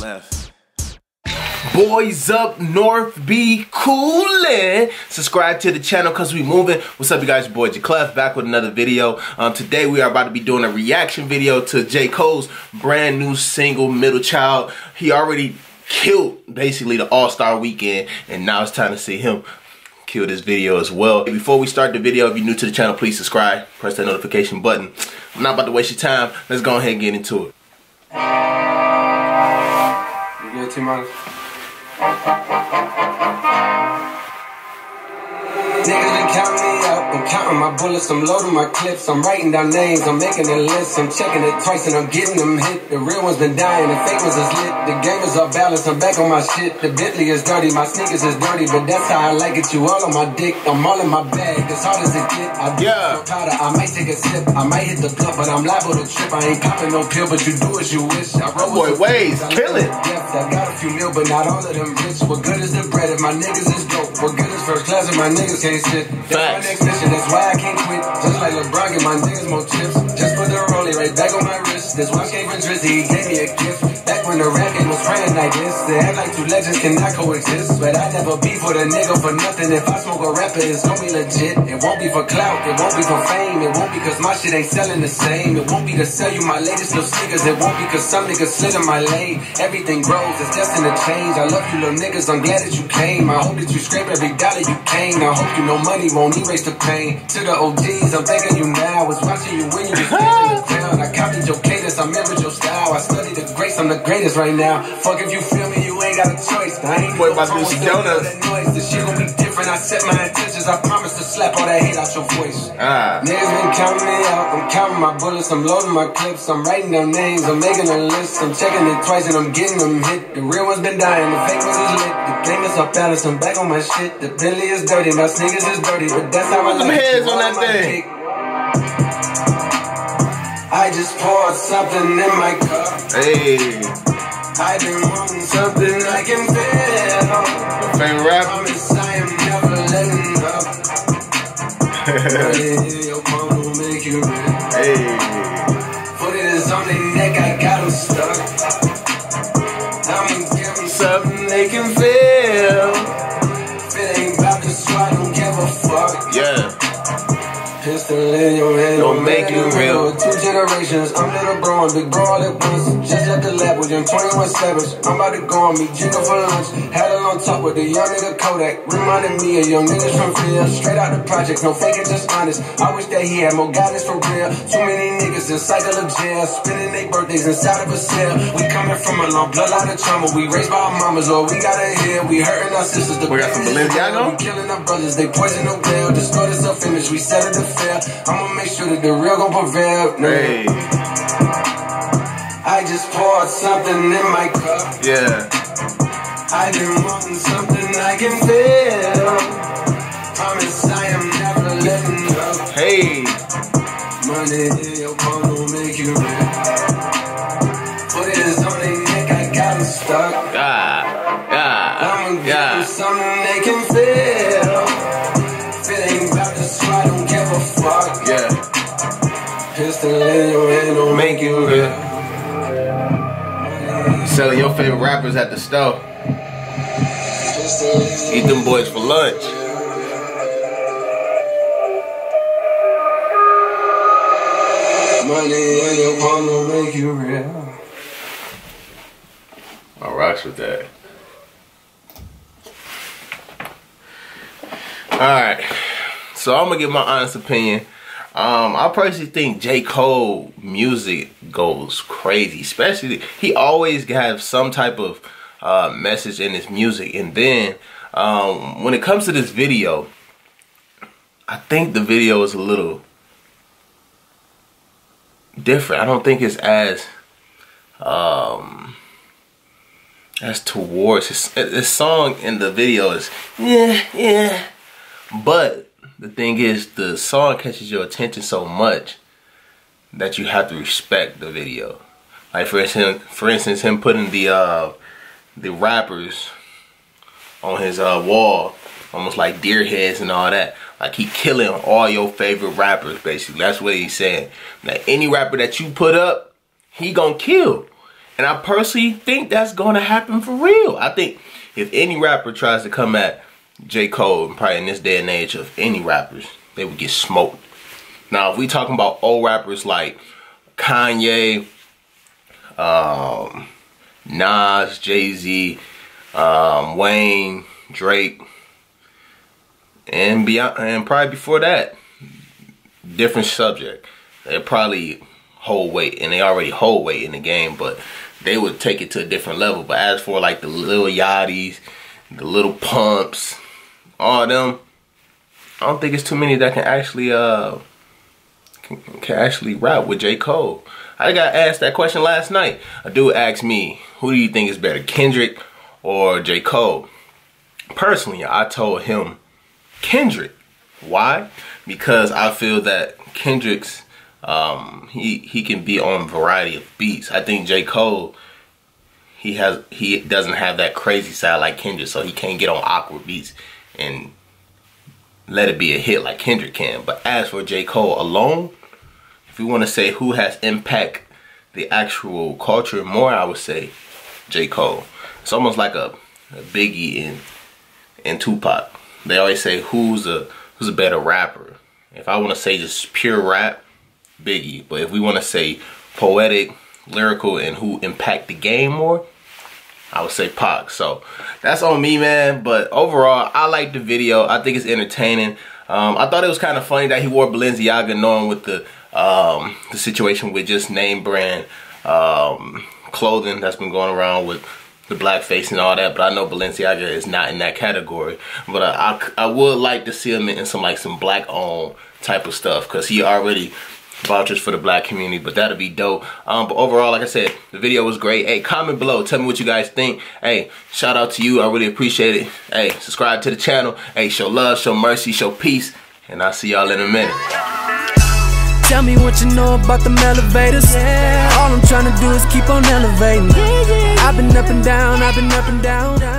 left. Boys up north, be coolin'. Subscribe to the channel cause we moving. What's up, you guys? Your boy J.Cole back with another video. Today we are about to be doing a reaction video to J.Cole's brand new single, Middle Child. He already killed basically the All-Star weekend, and now it's time to see him kill this video as well. Before we start the video, if you're new to the channel, please subscribe, press that notification button. I'm not about to waste your time. Let's go ahead and get into it. You good, T-Minus? Niggas been counting me up, I'm counting my bullets, I'm loading my clips, I'm writing down names, I'm making a list, I'm checking it twice and I'm getting them hit. The real ones been dying, the fake ones is lit, the game is off balance, I'm back on my shit. The Bentley is dirty, my sneakers is dirty, but that's how I like it. You all on my dick, I'm all in my bag, as hard as it get. I do no powder, I might take a sip, I might hit the blunt, but I'm liable to trip. I ain't popping no pill, but you do as you wish. I roll boy Waves, kill it. I got a few mil, but not all of them rich. What good is the bread if my niggas is dope? What good is first class if my niggas can't sit? That's my next mission, that's why I can't quit. Just like LeBron, get my niggas more chips. Just put the rollie right back on my wrist. This watch came from Drizzy, he gave me a gift. Back when the rap game was praying like this. They act like two legends cannot coexist. But I never beef with a nigga for nothing. If I smoke a rapper, it's gonna be legit. It won't be for clout, it won't be for fame. It won't be cause my shit ain't selling the same. It won't be to sell you my latest little sneakers. It won't be cause some niggas slid in my lane. Everything grows, it's destined to change. I love you little niggas, I'm glad that you came. I hope that you scrape every dollar you came. I hope you know money won't erase the pain. To the OGs, I'm thanking you now. I was watching you when you was standing in town. I copied your cadence, I mirrored your style. I studied the grace, I'm the greatest right now. Fuck if you feel me, you ain't got a choice. I ain't boy about to do some donuts. This shit gon' be different, I set my intentions. I promise to slap all that hate out your voice. Niggas been counting me out, I'm counting my bullets, I'm loading my clips, I'm writing down names, I'm making a list, I'm checking it twice and I'm getting them hit. The real ones been dying, the fake ones is lit. The game is off balance, I'm back on my shit. The Bentley is dirty, my sneakers is dirty, but that's how I like it. Hands on that thing. I just poured something in my cup. Hey. I've been wanting something I can feel. Your favorite rapper? Promise I am never letting up. Your palm will make you red. Hey. Put it on their neck, I got them stuck. I'ma give them something they can feel. If it ain't about to swat, don't give a fuck. Yeah. Pistol in your hand don't make you real. 2 generations, I'm little bro and big bro all at once. Just left the lab with them 21 Savage. I'm about to go on me, jingle for lunch. Had a long talk with the young nigga Kodak. Reminded me of young niggas from Phil. Straight out the projects, no faking, just honest. I wish that he had more guidance for real. Too many niggas in cycle of jail, spending their birthdays inside of a cell. We coming from a long bloodline of trauma. We raised by our mamas, Lord, we gotta heal. We hurting our sisters. We got some Balenciaga. We killing our brothers, they poison the well. Destroy the self-image, we set it to fail. I'ma make sure that the real gon' prevail. Hey. I just poured something in my cup. Yeah. I've been wanting something I can feel. Promise I am never letting up. Hey. Money in your palm will make you red. Put it on their neck, I got them stuck. I'ma give them something they can feel. If it ain't about to swat, don't give a fuck. Yeah. Pistol in your hand don't make you real. Selling your favorite rappers at the store. Eat them boys for lunch. Money in your palm will make you real. I rocks with that. Alright. So I'm gonna give my honest opinion. I personally think J. Cole music goes crazy. Especially, he always has some type of message in his music. And then, when it comes to this video, I think the video is a little different. I don't think it's as towards his song in the video is yeah. But the thing is, the song catches your attention so much that you have to respect the video. Like for instance, him putting the rappers on his wall, almost like deer heads and all that. Like he killing all your favorite rappers, basically. That's what he's saying. Now any rapper that you put up, he gonna kill. And I personally think that's gonna happen for real. I think if any rapper tries to come at J. Cole, probably in this day and age of any rappers, they would get smoked. Now, if we talking about old rappers like Kanye, Nas, Jay-Z, Wayne, Drake, and beyond, and probably before that, different subject. They probably hold weight, and they already hold weight in the game, but they would take it to a different level. But as for like the Lil Yachty's, the Little Pumps, all of them, I don't think it's too many that can actually rap with J. Cole. I got asked that question last night. A dude asked me, who do you think is better, Kendrick or J. Cole? Personally, I told him Kendrick. Why? Because I feel that Kendrick's he can be on a variety of beats. I think J. Cole, he doesn't have that crazy side like Kendrick, so he can't get on awkward beats and let it be a hit like Kendrick can. But as for J. Cole alone, if we want to say who has impact the actual culture more, I would say J. Cole. It's almost like a Biggie and Tupac. They always say who's a better rapper. If I want to say just pure rap, Biggie. But if we want to say poetic, lyrical, and who impact the game more, I would say Pac. So that's on me, man. But overall, I like the video. I think it's entertaining. I thought it was kind of funny that he wore Balenciaga, knowing with the situation with just name brand clothing that's been going around with the blackface and all that. But I know Balenciaga is not in that category. But I would like to see him in some black owned type of stuff, because he already vouchers for the black community. But that'll be dope. But overall, like I said, the video was great. Hey, comment below, tell me what you guys think. Hey, shout out to you, I really appreciate it. Hey, subscribe to the channel. Hey, show love, show mercy, show peace, and I'll see y'all in a minute. Tell me what you know about them elevators. All I'm trying to do is keep on elevating. I've been up and down, I've been up and down.